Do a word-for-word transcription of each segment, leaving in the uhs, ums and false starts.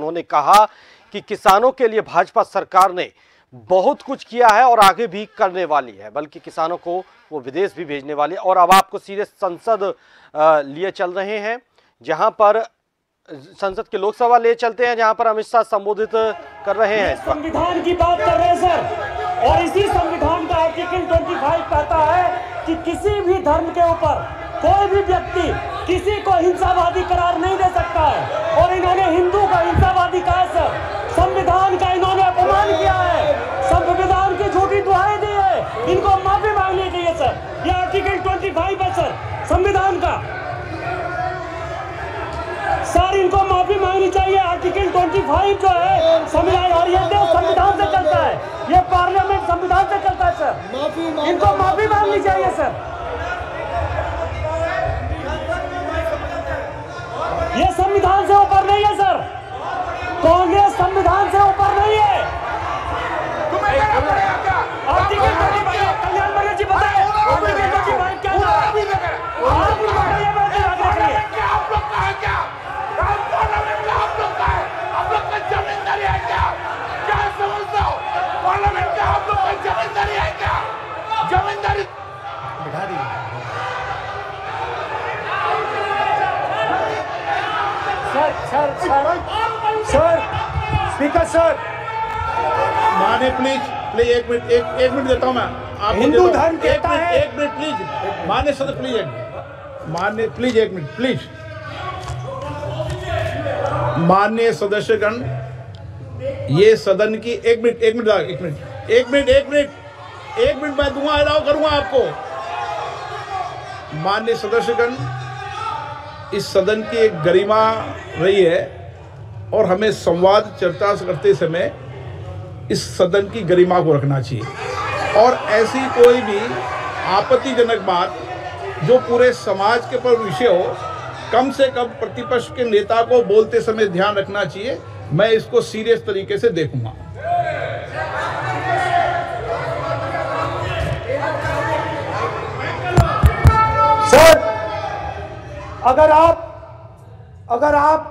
उन्होंने कहा कि किसानों के लिए भाजपा सरकार ने बहुत कुछ किया है और आगे भी करने वाली है, बल्कि किसानों को वो विदेश भी भेजने वाली है। और अब आपको सीधे संसद लिए चल रहे हैं, जहां पर संसद के लोकसभा ले चलते हैं, जहां पर अमित शाह संबोधित कर रहे हैं। संविधान की बात कर रहे हैं सर, और इसी संविधान का आर्टिकल पच्चीस कहता है कि किसी भी धर्म के ऊपर कोई भी व्यक्ति किसी को हिंसावादी करार नहीं दे सकता है, और इन्होंने हिंदू को हिंसावादी कहा सर। संविधान का इन्होंने अपमान किया है, संविधान की झूठी दुहाई दी है, इनको माफी मांगनी चाहिए सर। ये आर्टिकल पच्चीस है सर संविधान का, सर इनको माफी मांगनी चाहिए। आर्टिकल पच्चीस जो है संविधान, और ये देश संविधान से चलता है, ये पार्लियामेंट संविधान से चलता है सर, इनको माफी मांगनी चाहिए सर। ये संविधान से ऊपर नहीं है सर, कांग्रेस संविधान से ऊपर नहीं है। आर्टिकल पच्चीस कल्याण मर्जी जी बताएं, आर्टिकल पच्चीस क्या है? आप लोग बताइए, आप लोग कहा क्या? पार्लियामेंट का आप लोग का है, आप लोग का जमींदारी है क्या? क्या समझते हो? पार्लियामेंट का आप लोग का जमींदारी है क्या? जमींदारी बिठा दी sir sir sir sir speaker sir, माने प्लीज प्लीज एक मिनट एक एक मिनट देता हूं मैं आपको। हिंदू धर्म कहता है, एक मिनट प्लीज मान्य सदस्य प्लीज एक मान्य प्लीज एक मिनट प्लीज माननीय सदस्यगण, ये सदन की एक मिनट एक मिनट एक मिनट एक मिनट एक मिनट एक मिनट मैं दूंगा, अलाउ करूंगा आपको। माननीय सदस्यगण, इस सदन की एक गरिमा रही है और हमें संवाद चर्चा करते समय इस सदन की गरिमा को रखना चाहिए, और ऐसी कोई भी आपत्तिजनक बात जो पूरे समाज के पर विषय हो, कम से कम प्रतिपक्ष के नेता को बोलते समय ध्यान रखना चाहिए। मैं इसको सीरियस तरीके से देखूंगा। सर अगर आप अगर आप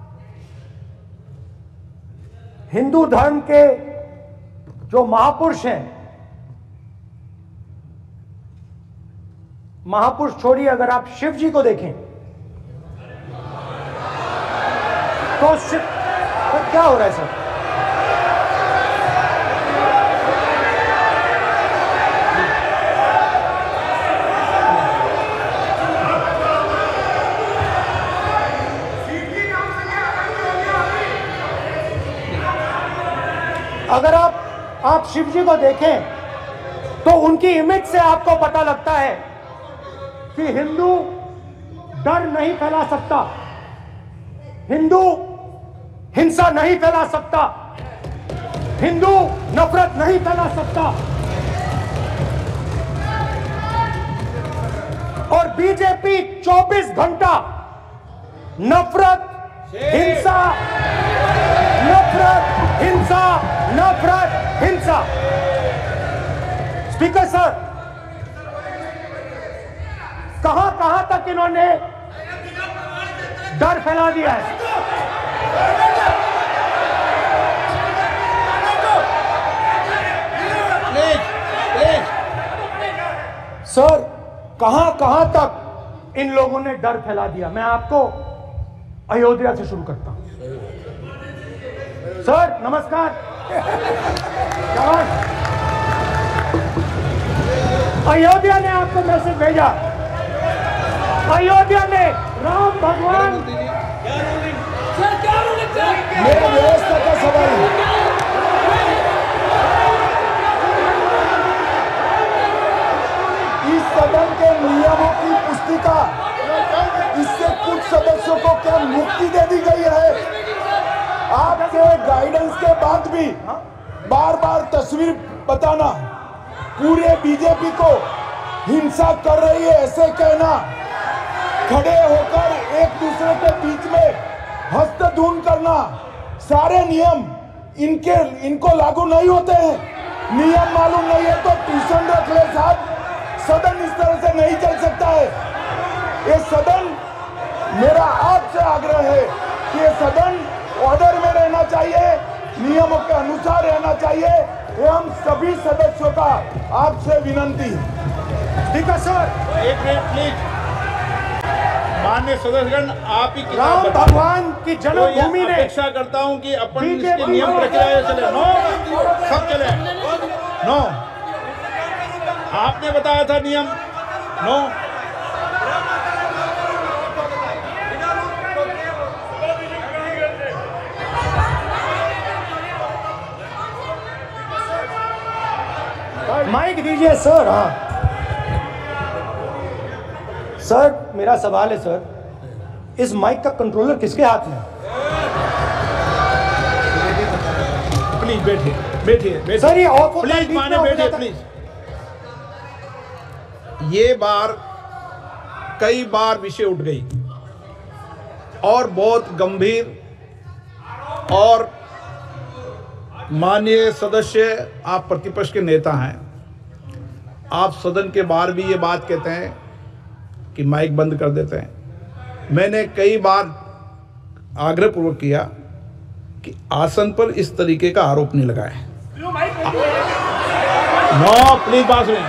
हिंदू धर्म के जो महापुरुष हैं, महापुरुष छोड़िए, अगर आप शिव जी को देखें तो शिव तो क्या हो रहा है सर? अगर आप आप शिव जी को देखें तो उनकी इमेज से आपको पता लगता है कि हिंदू डर नहीं फैला सकता, हिंदू हिंसा नहीं फैला सकता, हिंदू नफरत नहीं फैला सकता। और बीजेपी चौबीस घंटा नफरत, हिंसा, नफरत, हिंसा, नफरत, हिंसा। स्पीकर सर, कहां कहां तक इन्होंने डर फैला दिया है? सर कहां कहां तक इन लोगों ने डर फैला दिया? मैं आपको अयोध्या से शुरू करता हूं। सर नमस्कार। अयोध्या ने आपको मैसेज भेजा, अयोध्या में राम भगवान, मेरे व्यवस्था का सवाल है। इस सदन के नियमों की पुस्तिका, इससे कुछ सदस्यों को क्या मुक्ति दे दी गई है? आपके गाइडेंस के बाद भी बार बार तस्वीर बताना, पूरे बीजेपी को हिंसा कर रही है ऐसे कहना, खड़े होकर एक दूसरे के बीच में हस्तधून करना, सारे नियम इनके इनको लागू नहीं होते हैं। नियम मालूम नहीं है तो ट्यूशन रख ले साहब, सदन इस तरह से नहीं चल सकता है। ये सदन, मेरा आपसे आग्रह है कि ये सदन ऑर्डर में रहे। नियमों के अनुसार रहना चाहिए, ये हम सभी सदस्यों का आपसे विनंती। ठीक है सर, एक मिनट प्लीज। माननीय सदस्यगण, आप ही राम भगवान की जन्मभूमि ने अपेक्षा करता हूं कि अपन इसके नियम प्रक्रिया चले। नो, सब चले। नो, आपने बताया था नियम। नो, माइक दीजिए सर। हाँ सर, मेरा सवाल है सर, इस माइक का कंट्रोलर किसके हाथ में? प्लीज बैठिए, बैठिए, बैठिए। सर ये ऑफ प्लीज माने बैठिए प्लीज। ये बार कई बार विषय उठ गई और बहुत गंभीर, और माननीय सदस्य, आप प्रतिपक्ष के नेता हैं, आप सदन के बाहर भी ये बात कहते हैं कि माइक बंद कर देते हैं। मैंने कई बार आग्रहपूर्वक किया कि आसन पर इस तरीके का आरोप नहीं लगाए। नो प्लीज, बात सुनिए।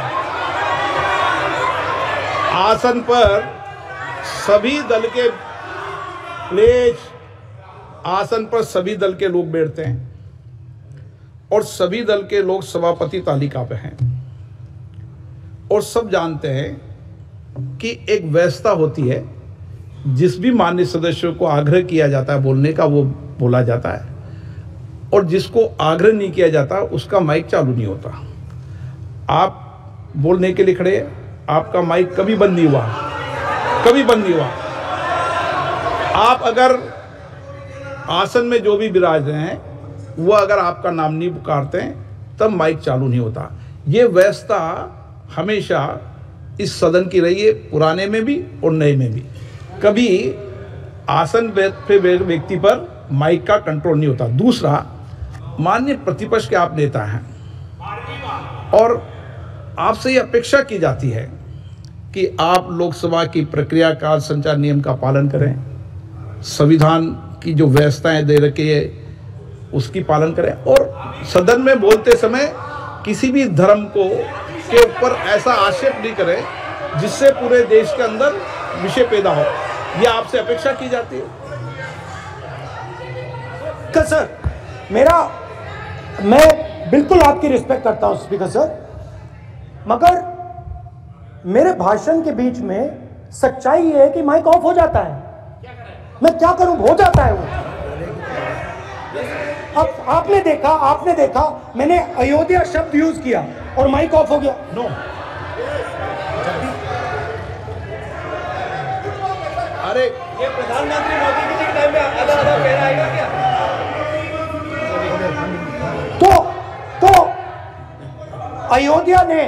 आसन पर सभी दल के प्लीज आसन पर सभी दल के लोग बैठते हैं और सभी दल के लोग सभापति तालिका पे हैं, और सब जानते हैं कि एक व्यवस्था होती है, जिस भी माननीय सदस्यों को आग्रह किया जाता है बोलने का वो बोला जाता है, और जिसको आग्रह नहीं किया जाता उसका माइक चालू नहीं होता। आप बोलने के लिए खड़े, आपका माइक कभी बंद नहीं हुआ, कभी बंद नहीं हुआ। आप अगर आसन में जो भी विराज रहे हैं वो अगर आपका नाम नहीं पुकारते हैं तब माइक चालू नहीं होता। ये व्यवस्था हमेशा इस सदन की रही है, पुराने में भी और नए में भी। कभी आसन पे व्यक्ति पर माइक का कंट्रोल नहीं होता। दूसरा, माननीय प्रतिपक्ष के आप नेता हैं और आपसे ये अपेक्षा की जाती है कि आप लोकसभा की प्रक्रिया का संचार नियम का पालन करें, संविधान की जो व्यवस्थाएं दे रखी है उसकी पालन करें, और सदन में बोलते समय किसी भी धर्म को के ऊपर ऐसा आक्षेप नहीं करें जिससे पूरे देश के अंदर विषय पैदा हो। ये आपसे अपेक्षा की जाती है। का सर, मेरा मैं बिल्कुल आपकी रिस्पेक्ट करता हूं स्पीकर सर, मगर मेरे भाषण के बीच में सच्चाई ये है कि माइक ऑफ हो जाता है। मैं क्या करूं, हो जाता है वो। अब आपने देखा आपने देखा मैंने अयोध्या शब्द यूज किया और माइक ऑफ हो गया। नो, अरे ये प्रधानमंत्री मोदी जी के टाइम में आधा आधा कह रहा है क्या? तो तो अयोध्या ने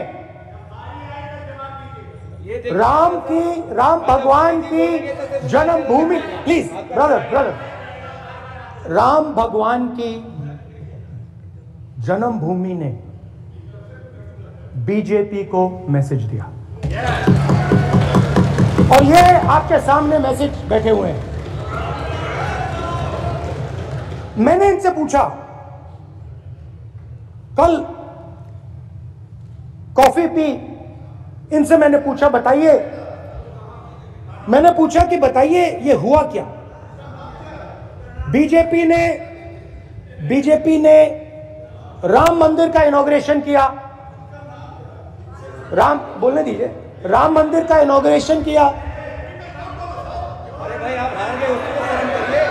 राम की राम भगवान की जन्मभूमि, प्लीज ब्रदर ब्रदर राम भगवान की जन्मभूमि ने बीजेपी को मैसेज दिया, और ये आपके सामने मैसेज बैठे हुए हैं। मैंने इनसे पूछा, कल कॉफी पी, इनसे मैंने पूछा बताइए, मैंने पूछा कि बताइए ये हुआ क्या। बीजेपी ने बीजेपी ने राम मंदिर का इनॉग्रेशन किया, राम बोलने दीजिए, राम मंदिर का इनॉग्रेशन किया। अरे भाई आप हार गए, उसको शर्म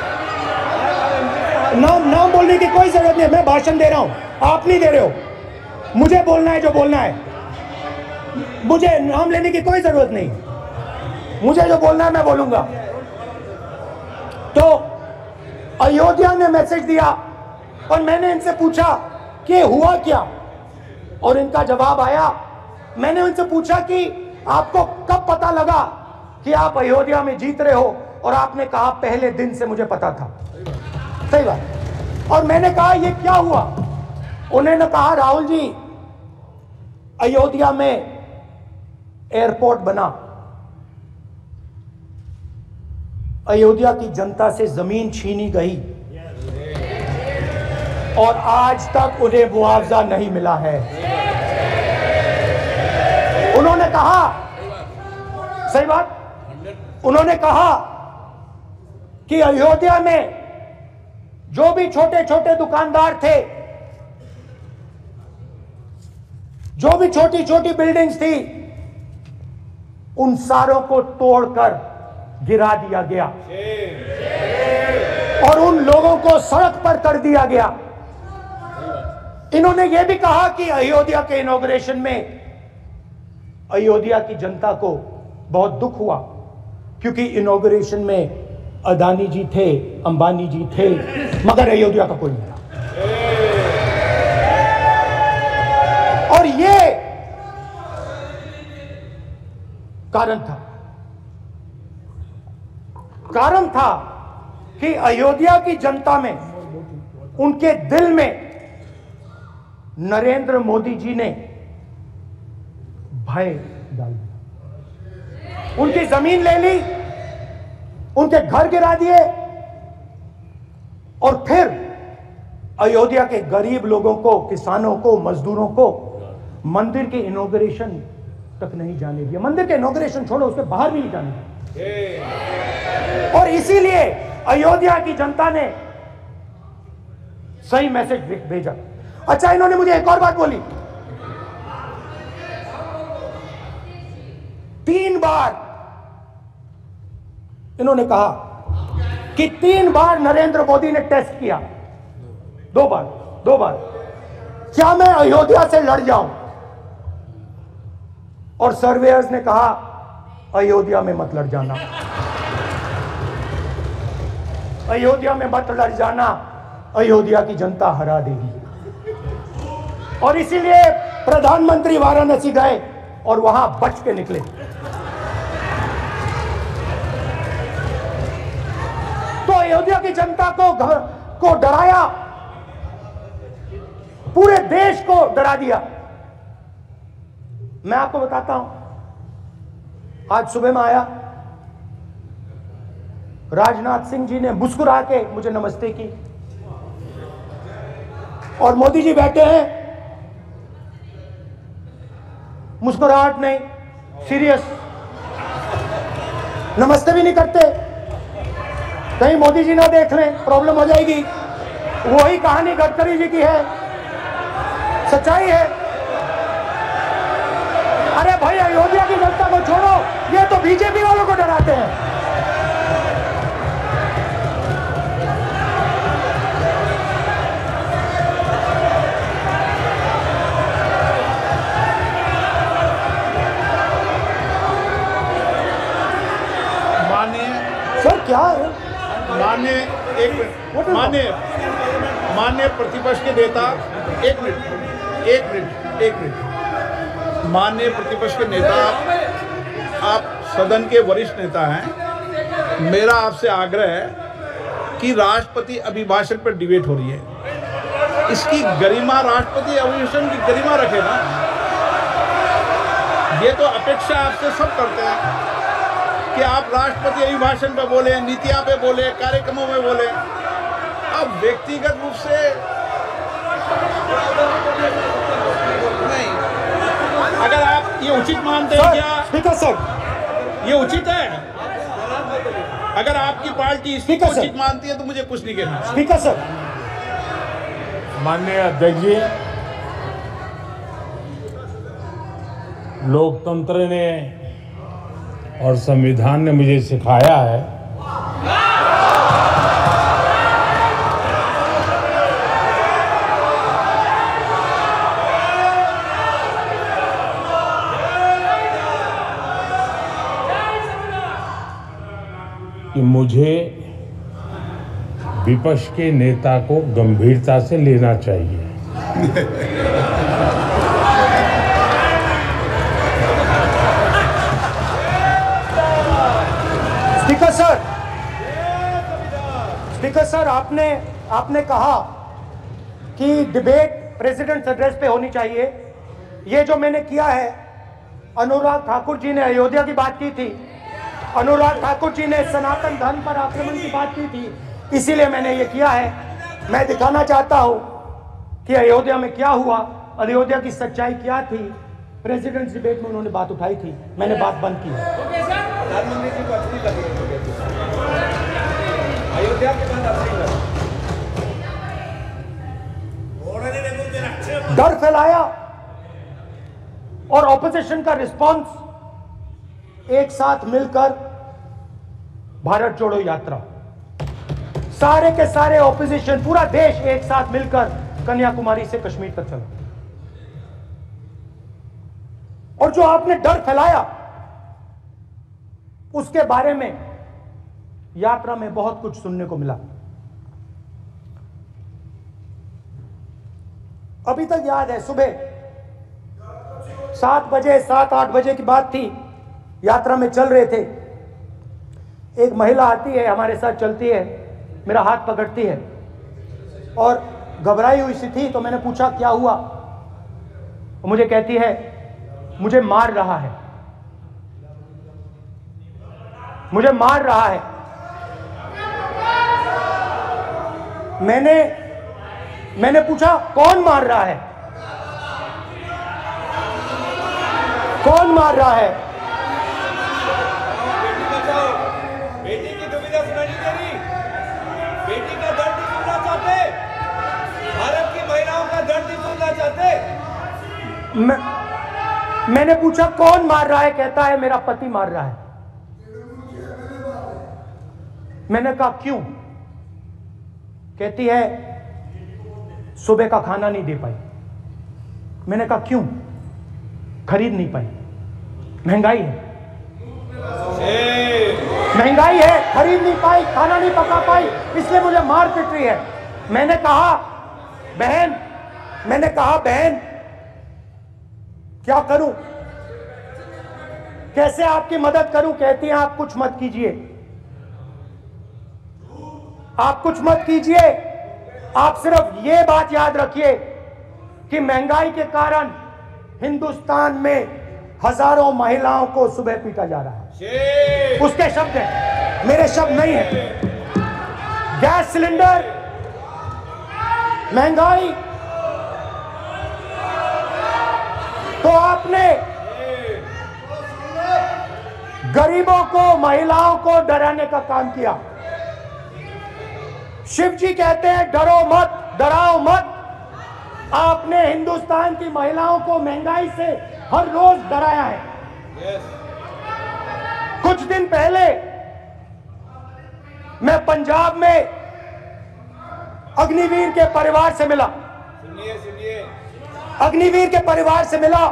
करिए। नाम नाम बोलने की कोई जरूरत नहीं है, मैं भाषण दे रहा हूं, आप नहीं दे रहे हो। मुझे बोलना है जो बोलना है, मुझे नाम लेने की कोई जरूरत नहीं, मुझे जो बोलना है मैं बोलूंगा। तो अयोध्या ने मैसेज दिया और मैंने इनसे पूछा कि हुआ क्या, और इनका जवाब आया। मैंने उनसे पूछा कि आपको कब पता लगा कि आप अयोध्या में जीत रहे हो, और आपने कहा पहले दिन से मुझे पता था। सही बात। और मैंने कहा ये क्या हुआ, उन्होंने कहा राहुल जी अयोध्या में एयरपोर्ट बना, अयोध्या की जनता से जमीन छीनी गई, और आज तक उन्हें मुआवजा नहीं मिला है। उन्होंने कहा, सही बात, उन्होंने कहा कि अयोध्या में जो भी छोटे छोटे दुकानदार थे, जो भी छोटी छोटी बिल्डिंग्स थी, उन सारों को तोड़कर गिरा दिया गया और उन लोगों को सड़क पर कर दिया गया। इन्होंने यह भी कहा कि अयोध्या के इनॉग्रेशन में अयोध्या की जनता को बहुत दुख हुआ, क्योंकि इनॉग्रेशन में अदानी जी थे, अंबानी जी थे, मगर अयोध्या का कोई नहीं था। और ये कारण था कारण था कि अयोध्या की जनता में, उनके दिल में नरेंद्र मोदी जी ने भय डाल दिया। उनकी जमीन ले ली, उनके घर गिरा दिए और फिर अयोध्या के गरीब लोगों को, किसानों को, मजदूरों को मंदिर के इनॉग्रेशन तक नहीं जाने दिया। मंदिर के इनॉग्रेशन छोड़ो, उसके बाहर भी नहीं जाने दिया। और इसीलिए अयोध्या की जनता ने सही मैसेज भेजा। अच्छा, इन्होंने मुझे एक और बात बोली, तीन बार इन्होंने कहा कि तीन बार नरेंद्र मोदी ने टेस्ट किया, दो बार दो बार क्या मैं अयोध्या से लड़ जाऊं? और सर्वेयर्स ने कहा अयोध्या में मत लड़ जाना, अयोध्या में मत लड़ जाना, अयोध्या की जनता हरा देगी। और इसीलिए प्रधानमंत्री वाराणसी गए और वहां बच के निकले। तो अयोध्या की जनता को घर को डराया, पूरे देश को डरा दिया। मैं आपको बताता हूं, आज सुबह में आया, राजनाथ सिंह जी ने मुस्कुरा के मुझे नमस्ते की और मोदी जी बैठे हैं, मुस्कुराहट नहीं, सीरियस, नमस्ते भी नहीं करते, कहीं मोदी जी ना देख लें, प्रॉब्लम हो जाएगी। वही कहानी गडकरी जी की है, सच्चाई है। अरे भाई, अयोध्या की जनता को छोड़ो, ये तो बीजेपी वालों को डराते हैं। माननीय सर क्या है? माननीय एक मिनट माननीय माननीय प्रतिपक्ष के नेता, एक मिनट एक मिनट एक मिनट माननीय प्रतिपक्ष के नेता, आप सदन के वरिष्ठ नेता हैं। मेरा आपसे आग्रह है कि राष्ट्रपति अभिभाषण पर डिबेट हो रही है, इसकी गरिमा, राष्ट्रपति अभिभाषण की गरिमा रखे ना। ये तो अपेक्षा आपसे सब करते हैं कि आप राष्ट्रपति अभिभाषण पे बोले, नीतियां पे बोले, कार्यक्रमों में बोले। अब व्यक्तिगत रूप से नहीं, अगर आप ये उचित मानते हैं क्या? स्पीकर सर, ये उचित है? अगर आपकी पार्टी इसको स्पीकर सर, उचित मानती है तो मुझे कुछ नहीं कहना। स्पीकर सर, माननीय अध्यक्ष जी, लोकतंत्र ने और संविधान ने मुझे सिखाया है कि मुझे विपक्ष के नेता को गंभीरता से लेना चाहिए। स्पीकर सर, स्पीकर सर, आपने आपने कहा कि डिबेट प्रेसिडेंट एड्रेस पे होनी चाहिए। ये जो मैंने किया है, अनुराग ठाकुर जी ने अयोध्या की बात की थी, अनुराग ठाकुर जी ने सनातन धर्म पर आक्रमण की बात की थी, इसीलिए मैंने ये किया है। मैं दिखाना चाहता हूं कि अयोध्या में क्या हुआ, अयोध्या की सच्चाई क्या थी, प्रेसिडेंट्स डिबेट में उन्होंने बात उठाई थी, मैंने बात बंद की। प्रधानमंत्री जी को अच्छी लगी अयोध्या के बाद अच्छी लगी, डर फैलाया और ऑपोजिशन का रिस्पांस एक साथ मिलकर भारत जोड़ो यात्रा, सारे के सारे ऑपोजिशन, पूरा देश एक साथ मिलकर कन्याकुमारी से कश्मीर तक चला। और जो आपने डर फैलाया उसके बारे में यात्रा में बहुत कुछ सुनने को मिला। अभी तक याद है, सुबह सात बजे सात आठ बजे की बात थी, यात्रा में चल रहे थे, एक महिला आती है, हमारे साथ चलती है, मेरा हाथ पकड़ती है और घबराई हुई सी थी, तो मैंने पूछा क्या हुआ, मुझे कहती है मुझे मार रहा है, मुझे मार रहा है। मैंने मैंने पूछा कौन मार रहा है, कौन मार रहा है? बेटी बचाओ, बेटी की दुविधा सुनाई नहीं दे रही, बेटी का दर्द नहीं सुनना चाहते, भारत की महिलाओं का दर्द नहीं सुनना चाहते। मैं, मैंने पूछा कौन मार रहा है, कहता है मेरा पति मार रहा है। मैंने कहा क्यों? कहती है सुबह का खाना नहीं दे पाई। मैंने कहा क्यों? खरीद नहीं पाई, महंगाई है, महंगाई है, खरीद नहीं पाई, खाना नहीं पका पाई, इसलिए मुझे मार पिट रही है। मैंने कहा बहन, मैंने कहा बहन क्या करूं, कैसे आपकी मदद करूं? कहती हैं आप कुछ मत कीजिए, आप कुछ मत कीजिए, आप सिर्फ ये बात याद रखिए कि महंगाई के कारण हिंदुस्तान में हजारों महिलाओं को सुबह पीटा जा रहा है। उसके शब्द हैं, मेरे शब्द नहीं है। गैस सिलेंडर, महंगाई, तो आपने गरीबों को, महिलाओं को डराने का काम किया। शिव जी कहते हैं डरो मत, डराओ मत। आपने हिंदुस्तान की महिलाओं को महंगाई से हर रोज डराया है। yes. कुछ दिन पहले मैं पंजाब में अग्निवीर के परिवार से मिला, सुनिए सुनिए, अग्निवीर के परिवार से मिला।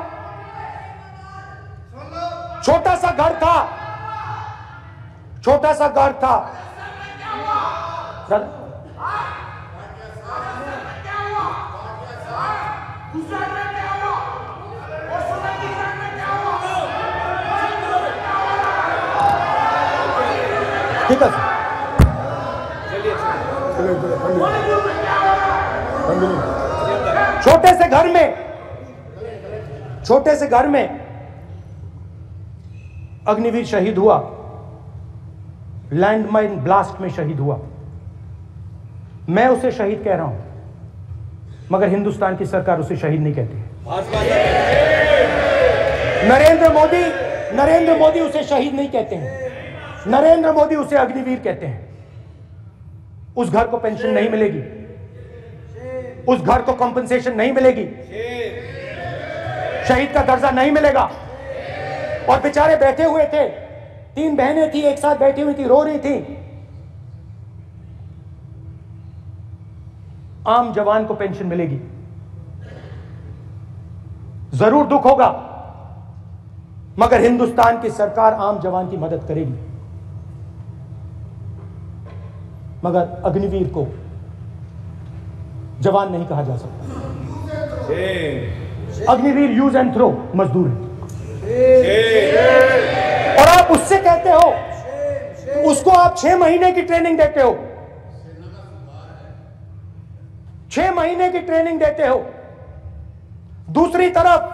छोटा सा घर था, छोटा सा घर था। ठीक है छोटे से घर में, छोटे से घर में अग्निवीर शहीद हुआ, लैंडमाइन ब्लास्ट में शहीद हुआ। मैं उसे शहीद कह रहा हूं, मगर हिंदुस्तान की सरकार उसे शहीद नहीं कहती। नरेंद्र मोदी नरेंद्र मोदी उसे शहीद नहीं कहते हैं, नरेंद्र मोदी उसे अग्निवीर कहते हैं। उस घर को पेंशन नहीं मिलेगी, उस घर को कंपनसेशन नहीं मिलेगी, शहीद का दर्जा नहीं मिलेगा। और बेचारे बैठे हुए थे, तीन बहनें थी, एक साथ बैठी हुई थी, रो रही थी। आम जवान को पेंशन मिलेगी, जरूर दुख होगा, मगर हिंदुस्तान की सरकार आम जवान की मदद करेगी। मगर अग्निवीर को जवान नहीं कहा जा सकता। अग्निवीर यूज एंड थ्रो मजदूर है। और आप उससे कहते हो, उसको आप छह महीने की ट्रेनिंग देते हो, छह महीने की ट्रेनिंग देते हो। दूसरी तरफ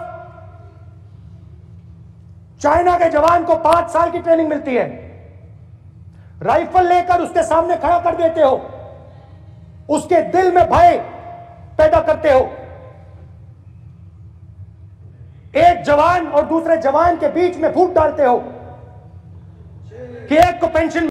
चाइना के जवान को पांच साल की ट्रेनिंग मिलती है, राइफल लेकर उसके सामने खड़ा कर देते हो, उसके दिल में भय पैदा करते हो। एक जवान और दूसरे जवान के बीच में फूट डालते हो कि एक को पेंशन